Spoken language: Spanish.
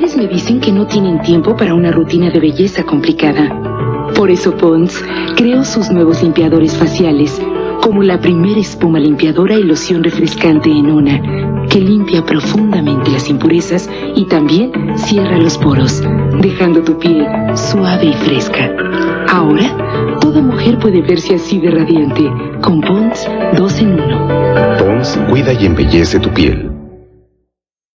mujeres me dicen que no tienen tiempo para una rutina de belleza complicada. Por eso Pond's creó sus nuevos limpiadores faciales, como la primera espuma limpiadora y loción refrescante en una, que limpia profundamente las impurezas y también cierra los poros, dejando tu piel suave y fresca. Ahora, toda mujer puede verse así de radiante, con Pond's 2 en 1. Pond's cuida y embellece tu piel.